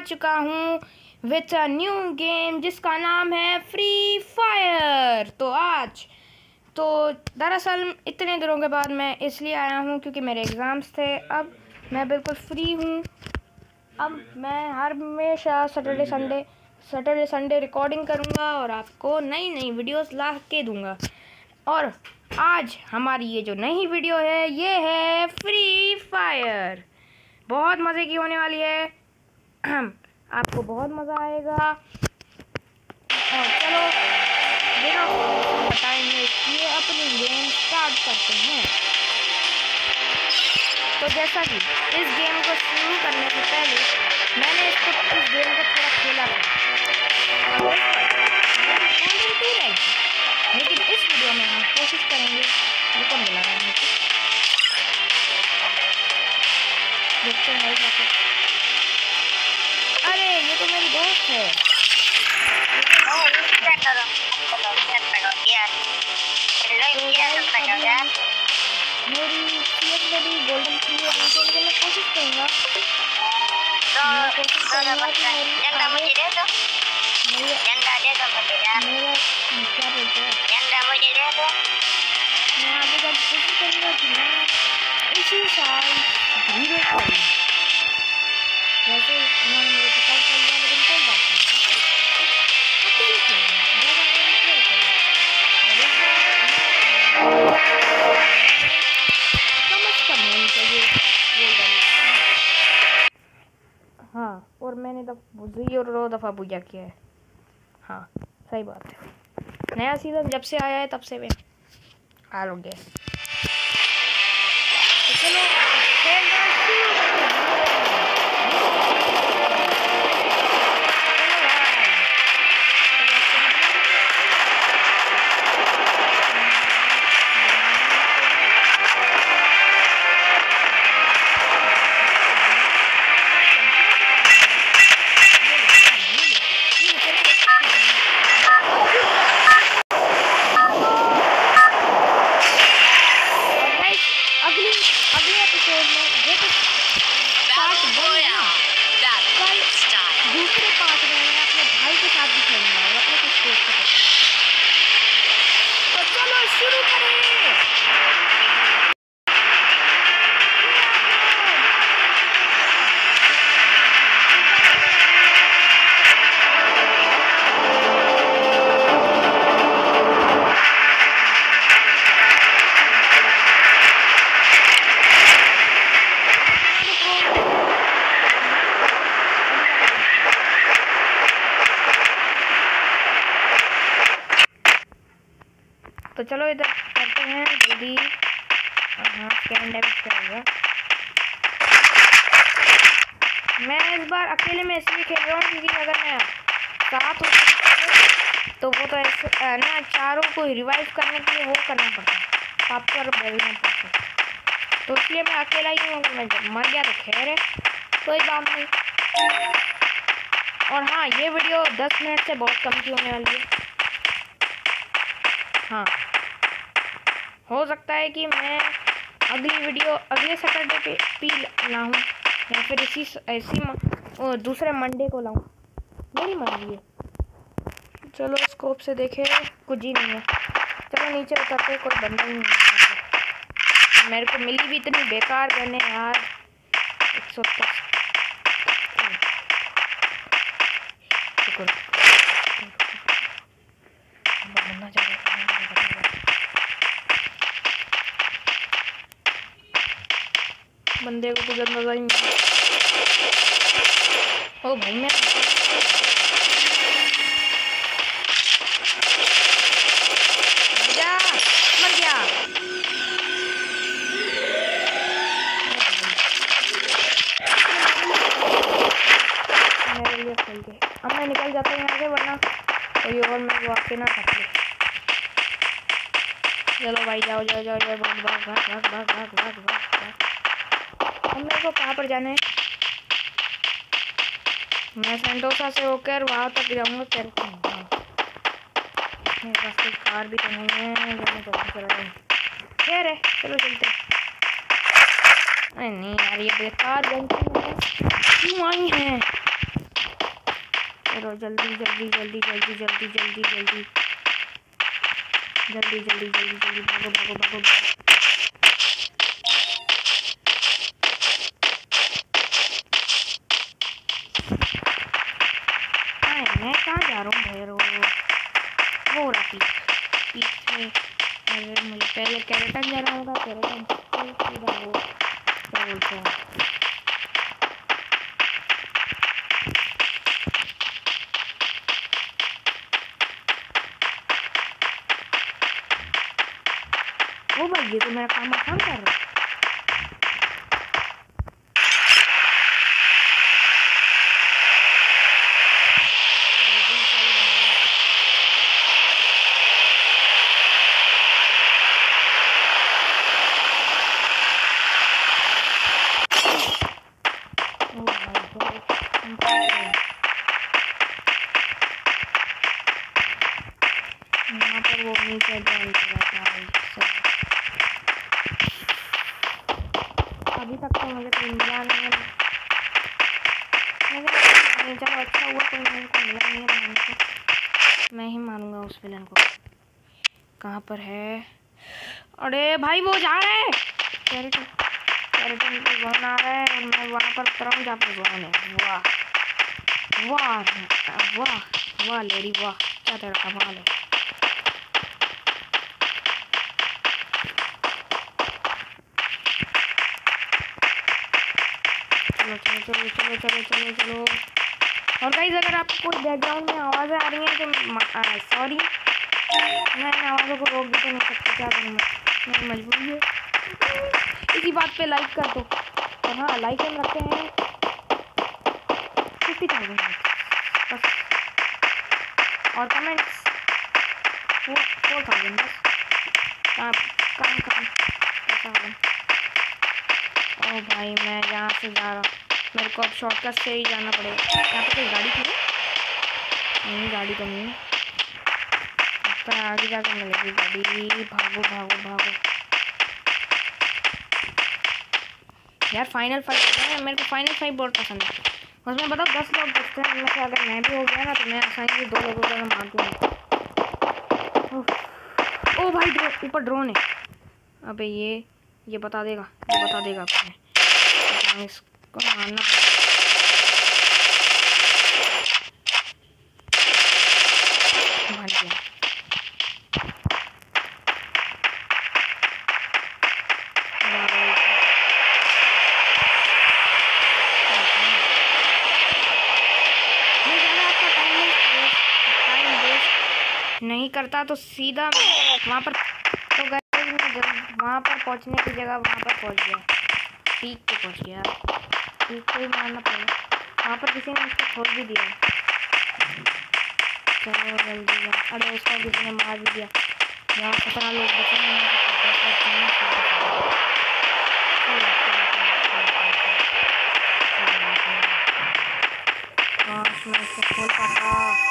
चुका हूँ with a new game जिसका नाम है फ्री फायर। तो दरअसल इतने दिनों के बाद मैं इसलिए आया हूँ क्योंकि मेरे एग्ज़ाम्स थे। अब मैं बिल्कुल फ्री हूँ। अब मैं हर हमेशा सैटरडे संडे रिकॉर्डिंग करूँगा और आपको नई नई वीडियोस ला के दूँगा। और आज हमारी ये जो नई वीडियो है ये है फ्री फायर। बहुत मज़े की होने वाली है। आपको बहुत मज़ा आएगा। और चलो बिना टाइम वेस्ट किए अपनी गेम स्टार्ट करते हैं। तो जैसा कि इस गेम को शुरू करने से पहले मैंने इस गेम को थोड़ा खेला था और लेकिन इस वीडियो में हम कोशिश करेंगे रुको मिला है देखते हैं। अरे ये तो मेरी दोस्त है। मेरी गोल्डन फ्री है तो मैं कोशिश करूँगा मैं आगे तक कोशिश करूँगा कि मैं इसी साल हीरो करूँ। वैसे उन्होंने मुझे पता चल गया लेकिन कोई बात नहीं। हाँ और मैंने ज़ीरो दफ़ा पूजा किया है। हाँ सही बात है। नया सीज़न जब से आया है तब से मैं हाल हो गया। तो चलो खेलना शुरू करते तो चलो इधर करते हैं जल्दी। हाँ स्कैन डैमेज करेगा। मैं इस बार अकेले में इसलिए खेल रहा हूँ क्योंकि अगर मैं साथ होता तो वो तो ऐसे ना चारों को रिवाइव करने के लिए वो करना पड़ता पापड़ बोलना पड़ता। तो इसलिए मैं अकेला ही हूँ। अगर मैं जब मर गया तो खैर है कोई बात नहीं। और हाँ ये वीडियो 10 मिनट से बहुत कम की होने वाली है। हाँ हो सकता है कि मैं अगली वीडियो अगले सैटरडे पे भी लाऊं या फिर दूसरे मंडे को लाऊं। मेरी मर्जी है। चलो स्कोप से देखे कुछ ही नहीं है। चलो नीचे उतरते कोई बंदा ही नहीं है। मेरे को मिली भी इतनी बेकार गन है यार 110। बंदे को कुछ अंदाजा ही नहीं। ओ भाई मैं मर गया। मेरे लिए खोल के अब मैं निकल जाता हूँ यहाँ से वरना कोई और मेरे को आके ना काट ले। चलो भाई जाओ जाओ जाओ जाओ भाग भाग भाग भाग भाग भाग भाग भाग। अब मेरे को कहाँ पर जाना है? मैं सेंटोसा से होकर वहाँ तक जाऊँगा। मेरे पास कोई कार भी तो नहीं है मैं जल्दी चला रही खैर है। चलो चलते। अरे नहीं यार ये बेकार गन क्यों आई है। चलो जल्दी जल्दी जल्दी जल्दी जल्दी जल्दी जल्दी जल्दी जल्दी जल्दी जल्दी भागो भागो भागो। मैं कहाँ जा रहा हूँ भैरो? वो रहा पीछे से। अरे मुझे पहले कैरेटन जाना होगा। कैरेटन सीधा वो क्या बोलते हैं, ओ भाई ये तो मेरा काम आसान कर रहा है। यहाँ पर वो नीचे ड्राइव करता है। अभी तक तो मुझे कोई मिला नहीं है। चलो अच्छा हुआ कोई मेरे को मिला नहीं है। मैं ही मारूंगा उस विलन को। कहाँ पर है? अरे भाई वो जा रहा है। कैरेटन पे जोन आ रहा है और मैं वहाँ पर उतरा हूँ जहाँ पर जोन है। वाह वाह वाह वाह लेडी वाह, क्या तेरा कमाल है। चलो चलो चलो चलो चलो चलो चलो। और गाइस अगर आपको कोई बैकग्राउंड में आवाज़ें आ रही हैं तो सॉरी, मैं इन आवाज़ों को रोक भी तो नहीं सकती, क्या करूँगा, मेरी मजबूरी है। इसी बात पे लाइक कर दो। और हाँ लाइक हम रखते हैं 50,000 बस, और कमेंट्स 4,000 बस। काम ऐसा हो। ओ भाई मैं यहाँ से जा रहा, मेरे को अब शॉर्टकट से ही जाना पड़ेगा। यहाँ पे कोई गाड़ी थी? नहीं गाड़ी तो नहीं, पर आगे जाकर मिलेगी गाड़ी। भागो भागो भागो यार। फाइनल फाइट है, मेरे को फाइनल फाइट बहुत पसंद है। उसमें बताओ 10 लोग बचते हैं, उनमें से अगर मैं भी हो गया ना तो मैं आसानी से 2 लोगों को मैं मार दूँगा। ओ भाई ऊपर ड्रोन है। अबे ये बता देगा आपने। इसको मारना पड़ेगा। भाग गया। नहीं करता तो सीधा वहाँ पर, तो गए जब वहाँ पर पहुँचने की जगह वहाँ पर पहुँच गया, पीक पे पहुँच गया। पीक को ही मारना पड़ेगा। वहाँ पर किसी ने उसको खोल भी दिया। चलो जल्दी जा। अरे उसको किसी ने मार भी दिया। यहाँ 17 लोग बचे हैं। मैं इसको खोल पाता।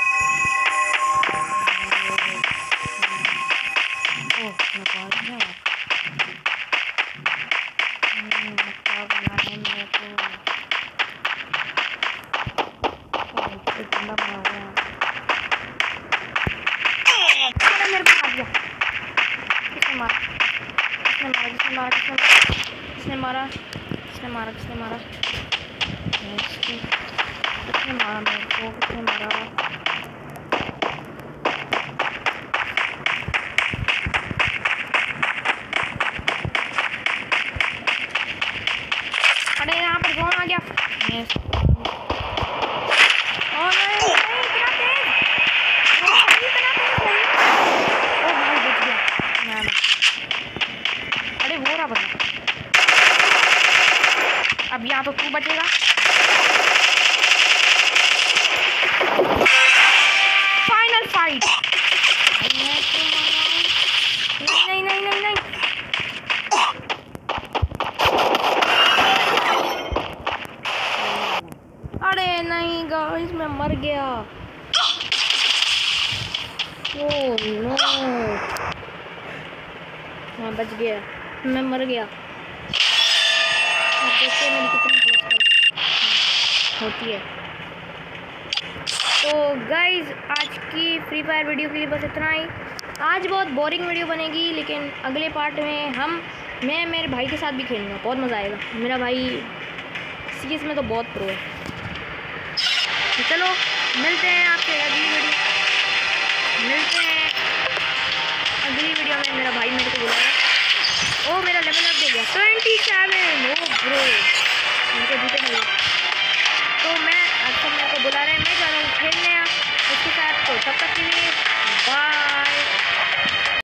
किसने मारा मेरे को? किसने मारा? अरे यहाँ पर कौन आ गया? अरे वो रहा बंदा। अब यहाँ तो तू बचेगा। Final fight. नहीं नहीं नहीं नहीं। अरे नहीं गाइस मैं मर गया। ओह नो, मैं बच गया, मैं मर गया। देखते मेरी कितनी होती है। तो गाइज आज की फ्री फायर वीडियो के लिए बस इतना ही। आज बहुत बोरिंग वीडियो बनेगी, लेकिन अगले पार्ट में मैं मेरे भाई के साथ भी खेलूँगा, बहुत मज़ा आएगा। मेरा भाई सीरीज में तो बहुत प्रो है। तो चलो मिलते हैं आपसे अगली वीडियो में। मेरा भाई मेरे को बुलाया। ओ मेरा लेवल अप हो गया 27। ओ ब्रो मेरे को जीते भाई। तो मैं आज तक मेरे को बुला रहे हैं, मैं जा रहा हूँ खेलने उसके साथ। तो तब तक